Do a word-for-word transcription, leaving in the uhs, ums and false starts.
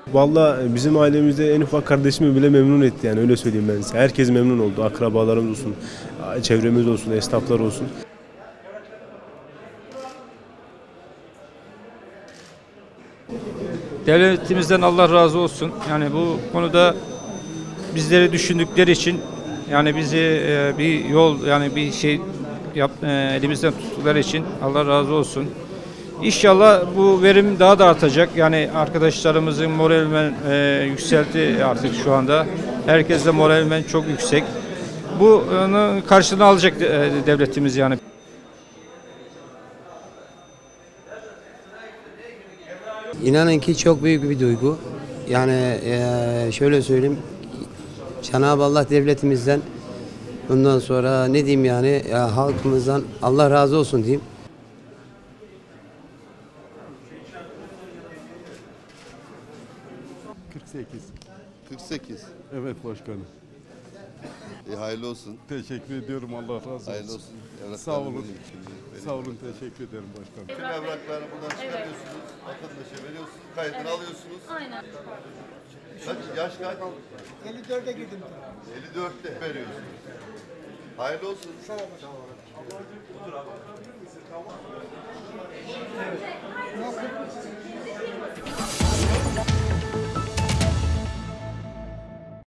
Vallahi bizim ailemizde en ufak kardeşimi bile memnun etti, yani öyle söyleyeyim ben size. Herkes memnun oldu. Akrabalarımız olsun, çevremiz olsun, esnaflar olsun. Devletimizden Allah razı olsun. Yani bu konuda bizleri düşündükleri için, yani bizi e, bir yol, yani bir şey yap, e, elimizden tuttukları için Allah razı olsun. İnşallah bu verim daha da artacak. Yani arkadaşlarımızın moralmen e, yükseldi artık şu anda. Herkes de moralmen çok yüksek. Bunun karşılığını alacak e, devletimiz yani. İnanın ki çok büyük bir duygu. Yani eee, şöyle söyleyeyim. Cenab-ı Allah devletimizden, bundan sonra ne diyeyim yani, ya halkımızdan Allah razı olsun diyeyim. kırk sekiz. kırk sekiz. Evet başkanım. E, hayırlı olsun. Teşekkür ediyorum. Allah razı olsun. Hayırlı olsun. Evlatlarınızın Sağ olun. için. Sağ olun. Teşekkür ederim başkanım. Tüm evraklarını buradan çıkarıyorsunuz. Vatandaşa veriyorsunuz. Kaydını alıyorsunuz. Aynen. Kaç, yaş kaç? elli dörde girdim. elli dörtte veriyorsunuz. Hayırlı olsun. Sağ olun. Evet.